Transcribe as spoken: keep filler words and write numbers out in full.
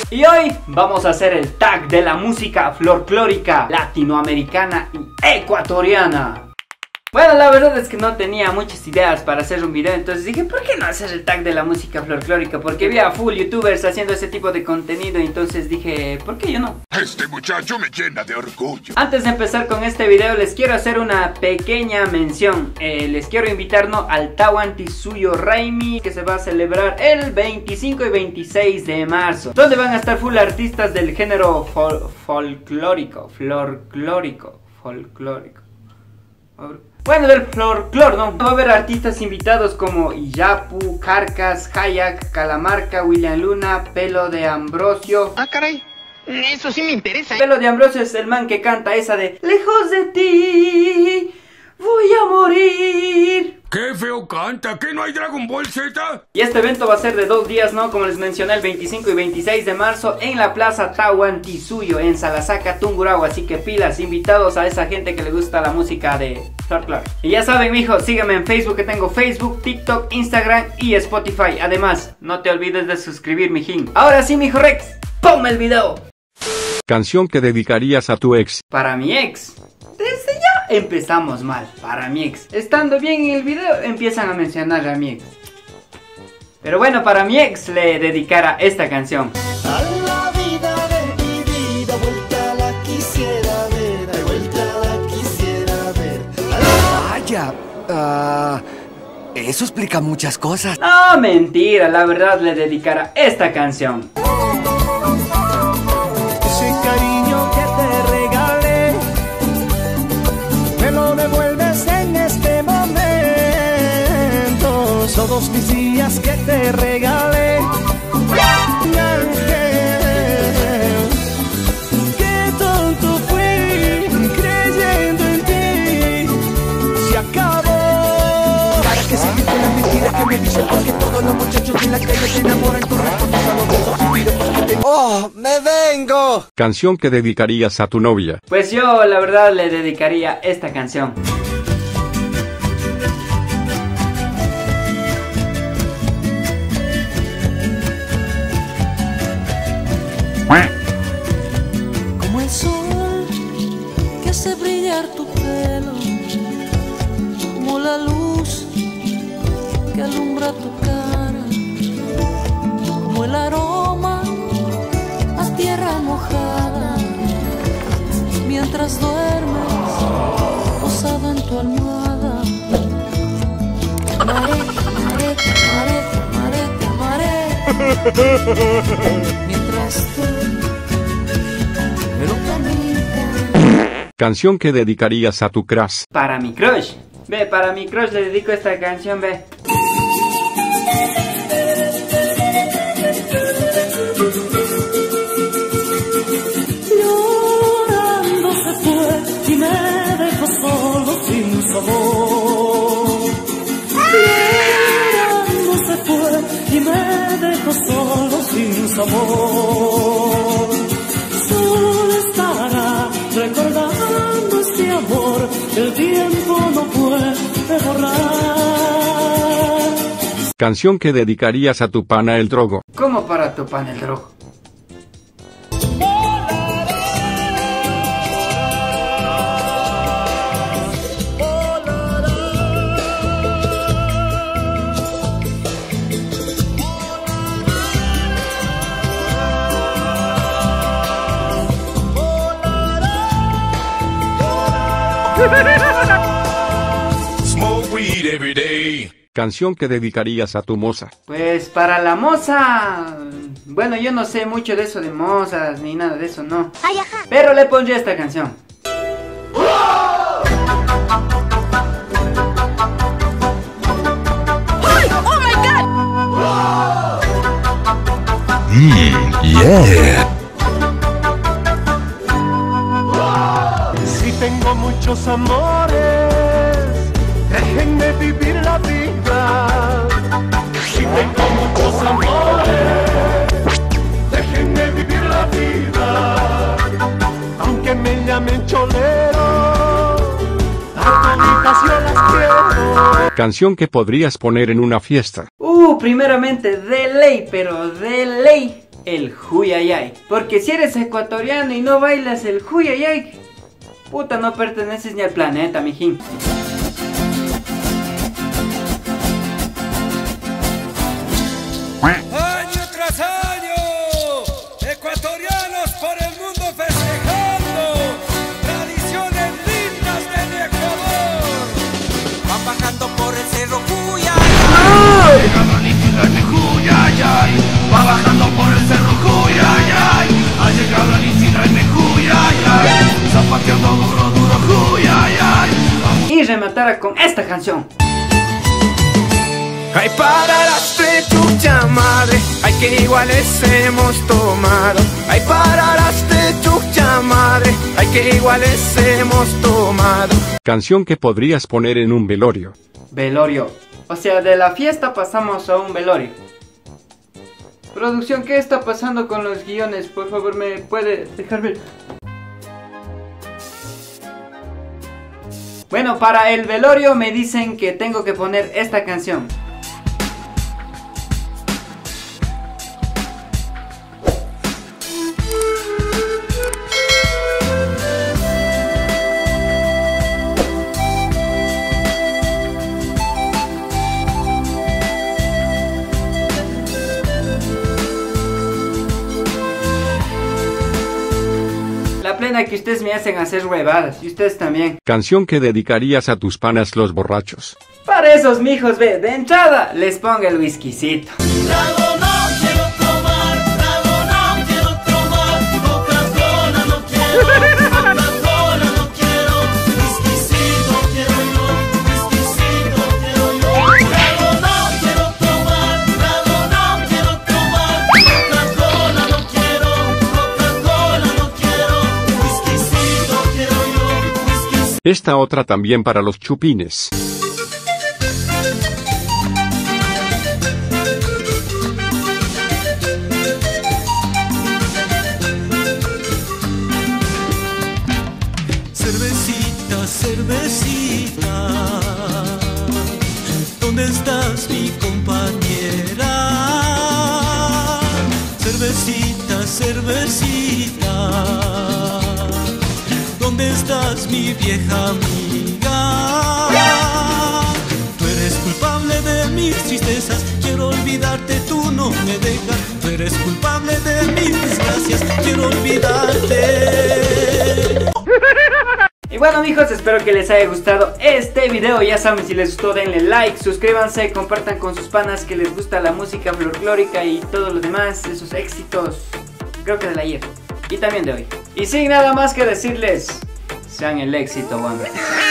Y hoy vamos a hacer el tag de la música folclórica latinoamericana y ecuatoriana. Bueno, la verdad es que no tenía muchas ideas para hacer un video, entonces dije, ¿por qué no hacer el tag de la música folclórica? Porque vi a full youtubers haciendo ese tipo de contenido, entonces dije, ¿por qué yo no? Este muchacho me llena de orgullo. Antes de empezar con este video, les quiero hacer una pequeña mención. eh, Les quiero invitarnos al Tahuantinsuyo Raimi, que se va a celebrar el veinticinco y veintiséis de marzo, donde van a estar full artistas del género fol folclórico, folclórico, folclórico. Bueno, del folclore, ¿no? Va a haber artistas invitados como Iyapu, Carcas, Hayak, Calamarca, William Luna, Pelo de Ambrosio. Ah, caray, eso sí me interesa. Pelo de Ambrosio es el man que canta esa de lejos de ti voy a morir. ¡Qué feo canta! ¿Qué no hay Dragon Ball Z? Y este evento va a ser de dos días, ¿no? Como les mencioné, el veinticinco y veintiséis de marzo en la plaza Tahuantinsuyo, en Salasaca, Tungurahua. Así que pilas, invitados a esa gente que le gusta la música de folclore. Y ya saben, mijos, sígueme en Facebook, que tengo Facebook, TikTok, Instagram y Spotify. Además, no te olvides de suscribir, mijín. Ahora sí, mijo Rex, ponme el video. Canción que dedicarías a tu ex. Para mi ex. Desde ya empezamos mal, para mi ex. Estando bien en el video, empiezan a mencionar a mi ex. Pero bueno, para mi ex le dedicara esta canción. A la vida de mi vida, vuelta la quisiera ver, de vuelta la quisiera ver. Vaya, ah, eso explica muchas cosas. No, mentira, la verdad le dedicara esta canción. Ese cariño que te regalé, me lo devuelves en este momento. Todos mis días que te regalé, ángel, qué tonto fui creyendo en ti. Se acabó. ¿Para qué seguirte la mentira que me dicen? Porque todos los muchachos de la calle se enamoran. Tú respondes a los besos y pido porque te... ¡Oh, me vengo! Canción que dedicarías a tu novia. Pues yo la verdad le dedicaría esta canción. Como el sol que hace brillar tu pelo, como la luz que alumbra tu cara, como el aroma a tierra mojada, mientras duermes posado en tu almohada. Amaré, amaré, amaré, amaré, amaré, mientras tú pero caminas. Canción que dedicarías a tu crush. Para mi crush. Ve, para mi crush le dedico esta canción, ve. Llorando se fue y me dejó solo sin sabor. Llorando se fue y me dejó solo sin sabor. Solo estará recordando ese amor que el tiempo no puede borrar. Canción que dedicarías a tu pana el drogo. ¿Cómo para tu pan el drogo? Smoke weed every day. Canción que dedicarías a tu moza. Pues para la moza, bueno, yo no sé mucho de eso de mozas ni nada de eso, no. Ay, ajá. Pero le pondría esta canción. Si tengo muchos amores, déjenme vivir la vida. Si tengo muchos amores, déjenme vivir la vida. Aunque me llamen cholero, a toditas yo las quiero. Canción que podrías poner en una fiesta. Uh, primeramente, de ley, pero de ley. el Huyayay. Porque si eres ecuatoriano y no bailas el Huyayay, puta, no perteneces ni al planeta, mijín. Año tras año, ecuatorianos por el mundo festejando tradiciones lindas del Ecuador. Van bajando por el cerro Huyayay. Va bajando por el cerro Huyayay. Ha llegado la líquida en Huyayay. Zapateando duro, duro Huyayay. Y rematara con esta canción. Ay, pararaste, chucha madre, ay, que iguales hemos tomado. Ay, pararaste, chucha madre, ay, que iguales hemos tomado. Canción que podrías poner en un velorio. Velorio. O sea, de la fiesta pasamos a un velorio. Producción, ¿qué está pasando con los guiones? Por favor, ¿me puede dejar ver? Bueno, para el velorio me dicen que tengo que poner esta canción. La plena que ustedes me hacen hacer huevadas, y ustedes también. Canción que dedicarías a tus panas los borrachos. Para esos mijos, ve, de entrada les pongo el whiskycito. Trago no quiero tomar, trago no quiero tomar, Coca-Cola no quiero, Coca-Cola no quiero, whiskycito quiero yo, whiskycito quiero yo. Trago no quiero tomar, trago no quiero tomar, Coca-Cola no quiero, Coca-Cola no quiero, whiskycito quiero yo, whiskycito. Esta otra también para los chupines. Cervecita, cervecita, ¿dónde estás, mi compañera? Cervecita, cervecita, ¿dónde estás, mi vieja amiga? Tú eres culpable de mis tristezas, quiero olvidarte, tú no me dejas. Tú eres culpable de mis desgracias, quiero olvidarte. Y bueno, mijos, espero que les haya gustado este video. Ya saben, si les gustó denle like, suscríbanse, compartan con sus panas que les gusta la música folclórica y todo lo demás, esos éxitos, creo que del ayer y también de hoy. Y sin nada más que decirles, sean el éxito, hombre.